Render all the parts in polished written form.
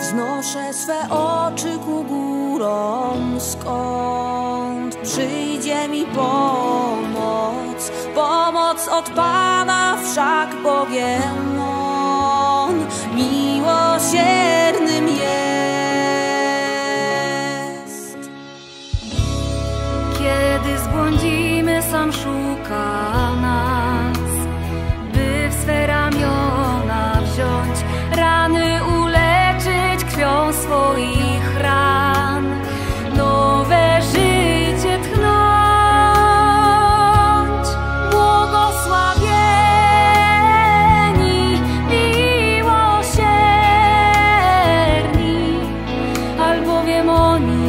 Wznoszę swe oczy ku górom, skąd przyjdzie mi pomoc. Pomoc od Pana, wszak Bogiem On miłosiernym jest. Kiedy zbłądzimy, sam szuka nas, by w swe ramiona wziąć, rany uleczyć krwią swoich ran, nowe życie tchnąć. Błogosławieni, miłosierni, albowiem oni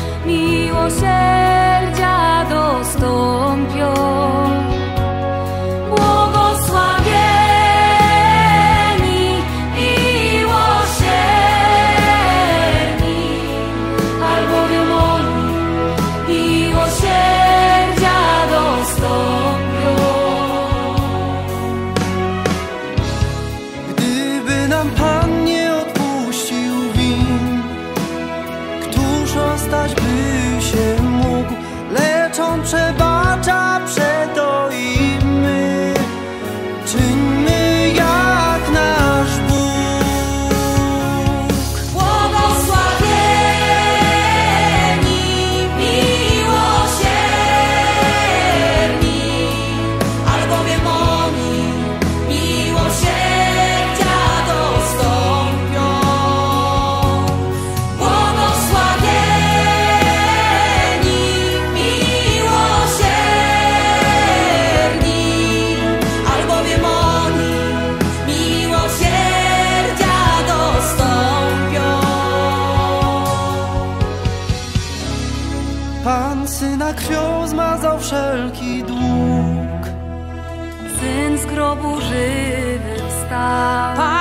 miłosierdzia dostąpią. Błogosławieni, miłosierni, albowiem oni miłosierdzia dostąpią. Gdyby nam Pan nie odpuścił win, któż ostać by się mógł? Lecz On przebacza, przeto i my czyńmy jak nasz Bóg. Błogosławieni, miłosierni, albowiem oni miłosierdzia dostąpią. Błogosławieni, miłosierni, albowiem oni miłosierdzia dostąpią. Pan Syna krwią zmazał wszelki dług. Syn z grobu żywy wstał.